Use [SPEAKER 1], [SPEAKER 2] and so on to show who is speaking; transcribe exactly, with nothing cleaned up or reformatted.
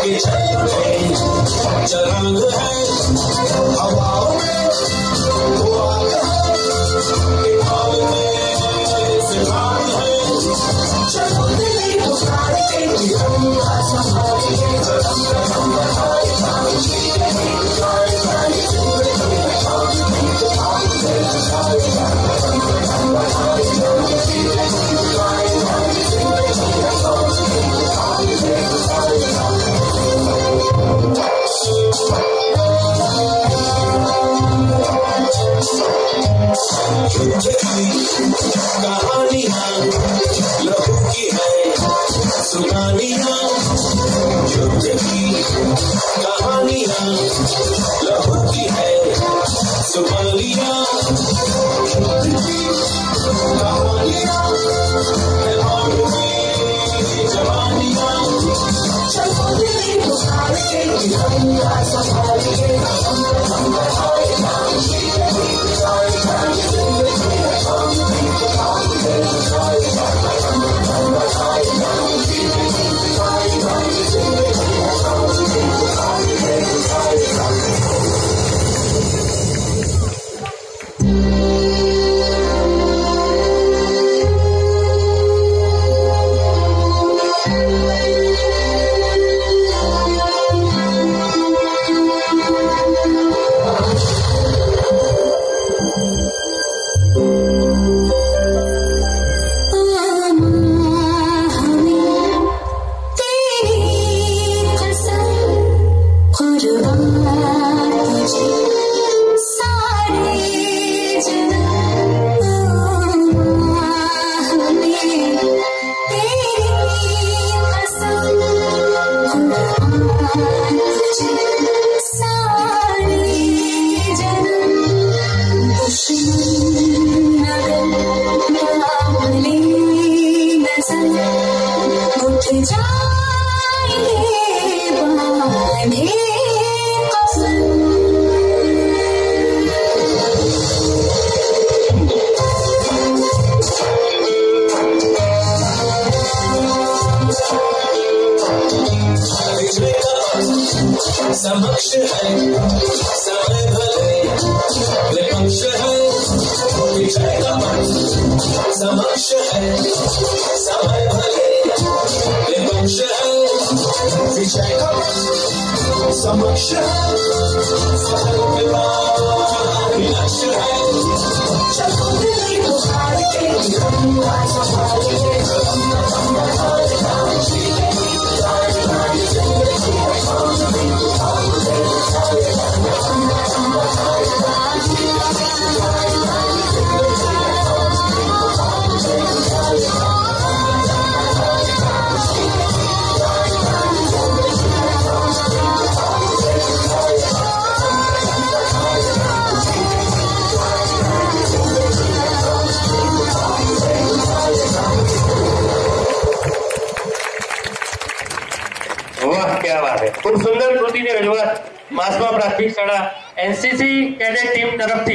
[SPEAKER 1] आगे चल रहे चरंग है हवाओं में वो आग है भाव में सिद्धांत है चलो दिल्ली पुकार के हम संभाल के कदम कदम बढ़ाए काम जीते जाए जाए जिंदगी में काम जीते काम से जाए कदम कदम बढ़ाए काम जीते जाए जाए जिंदगी में काम जीते काम से कहानियाँ लहू की है सुनानियाँ युद्ध की कहानियाँ लहू की है सुनानियाँ युद्ध की कहानियाँ है भाग की जवानियाँ चलो दिल्ली पुकार के हम संभाल के हम हम बढ़ाए काम जीते जाए जाए जिंदगी में काम जीते काम से जाए हम हम बढ़ाए काम जीते जाए जाए जिंदगी में काम जीते काम से जाए समक्ष है समय भले विपक्ष है विजय का पथ समक्ष है समय भले विपक्ष है विजय का पथ समक्ष है सफल विवाह लक्ष्य है चलो दिल्ली पुकार के हम संभाल के हम हम बढ़ाए काम जीते जाए जाए जिंदगी में काम जीते काम से जाए हम हम बढ़ाए काम जीते जाए जाए जिंदगी में काम जीते काम से जाए हम हम बढ़ाए काम जीते जाए जाए जिंदगी में काम जीते काम से जाए हम बढ़ाए काम जीते जाए जाए जिंदगी में काम जीते काम से जाए।
[SPEAKER 2] वाह, क्या बात है! खूप सुंदर कृतीने रजूआत महात्मा प्राथमिक शाळा एनसीसी कैडेट टीम तरफથી